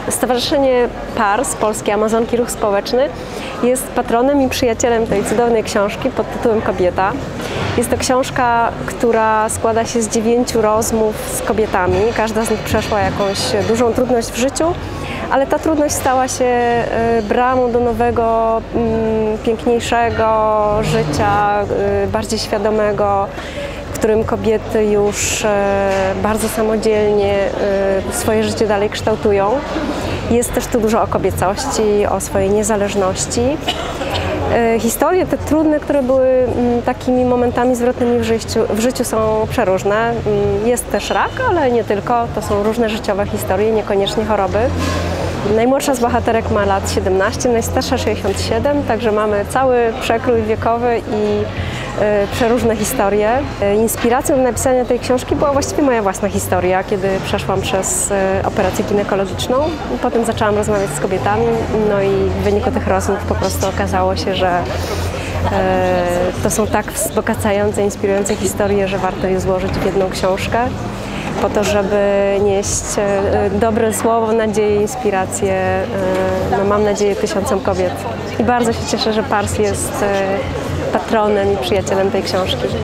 Stowarzyszenie PARS, Polskie Amazonki Ruch Społeczny, jest patronem i przyjacielem tej cudownej książki pod tytułem Kobieta. Jest to książka, która składa się z 9 rozmów z kobietami. Każda z nich przeszła jakąś dużą trudność w życiu, ale ta trudność stała się bramą do nowego, piękniejszego życia, bardziej świadomego, w którym kobiety już bardzo samodzielnie swoje życie dalej kształtują. Jest też tu dużo o kobiecości, o swojej niezależności. Historie te trudne, które były takimi momentami zwrotnymi w życiu są przeróżne. Jest też rak, ale nie tylko. To są różne życiowe historie, niekoniecznie choroby. Najmłodsza z bohaterek ma lat 17, najstarsza 67, także mamy cały przekrój wiekowy i przeróżne historie. Inspiracją do napisania tej książki była właściwie moja własna historia, kiedy przeszłam przez operację ginekologiczną. Potem zaczęłam rozmawiać z kobietami, no i w wyniku tych rozmów po prostu okazało się, że to są tak wzbogacające, inspirujące historie, że warto je złożyć w jedną książkę, po to, żeby nieść dobre słowo, nadzieję, inspirację, no mam nadzieję, tysiącom kobiet. I bardzo się cieszę, że PARS jest patronem i przyjacielem tej książki.